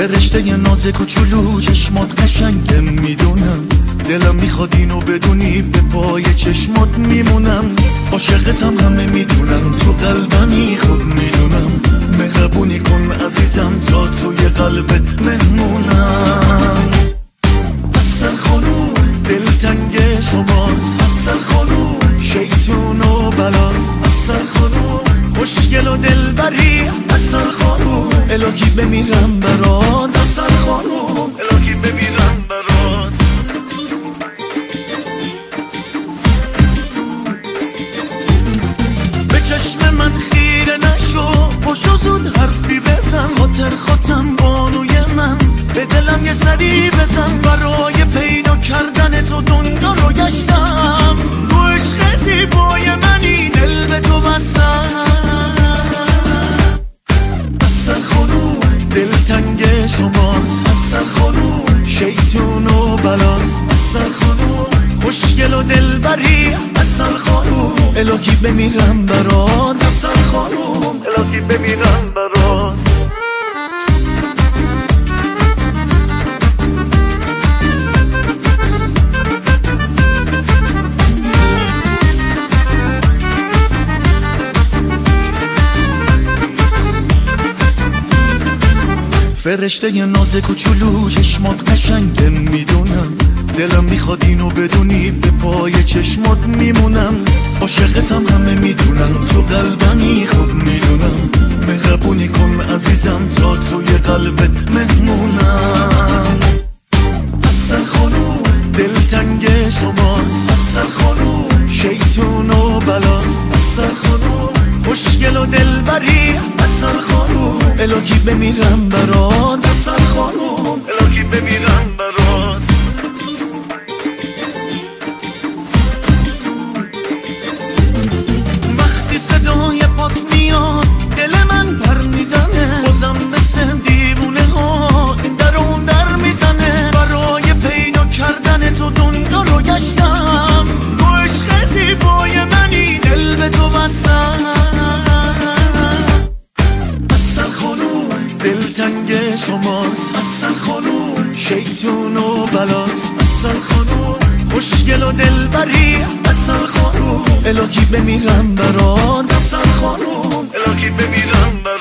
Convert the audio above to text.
فرشته یه ناز کوچولو چشمات قشنگه میدونم، دلم میخواد اینو بدونی به پای چشمات میمونم. عاشقتم همه میدونم، تو قلبمی خوب میدونم. مهربونی کن عزیزم تا توی قلبت مهمونم. حسن خانوم دلتنگ شماست، حسن خانوم شیطون و بلاست. حسن خانوم خوشگل و دلبری، حسن خانوم الهی بمیرم برات. حسن خانوم الهی بمیرم برات. به چشم من خیره نشو، پاشو زود حرفی بزن. خاطرم بانوی من، به دلم یه سری بزن. برای پیدا کردن تو دنیا رو گشتم، تو عشق زیبای منی دل به تو بستم. حسن خانوم دلتنگ شماست، حسن خانوم شیطون و بلاست. حسن خانوم خوشگل و دلبری، حسن خانوم الهی بمیرم برات. حسن خانوم الهی بمیرم برات. فرشته یه ناز کوچولو چشمات قشنگه میدونم، دلم میخواد اینو بدونی به پای چشمات میمونم. عاشقتم همه میدونم، تو قلبمی خوب میدونم. مهربونی کن عزیزم تا توی قلبت مهمونم. حسن خانوم دلتنگ شماست، حسن خانوم شیطون و بلاست. حسن خانوم خوشگل و دلبری، حسن خانوم الهی بمیرم برات. حسن خانوم الهی بمیرم برات. وقتی صدای پات میاد دل من پر میزنه، بازم مثل دیوونه ها این در اون در میزنه. برای پیدا کردن تو دنیا رو گشتم، تو عشق زیبای منی دل به تو بستم. حسن خانوم دلتنگ شماست، حسن خانوم شیطون و بلاست. حسن خانوم خوشگل و دلبری، حسن خانوم الهی بمیرم برات. حسن خانوم الهی بمیرم برات.